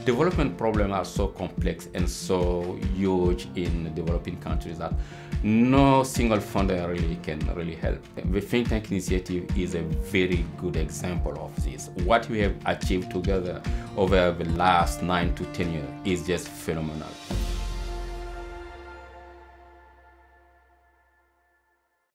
development problems are so complex and so huge in developing countries that no single funder really can really help. The think tank initiative is a very good example of this. What we have achieved together over the last 9 to 10 years is just phenomenal.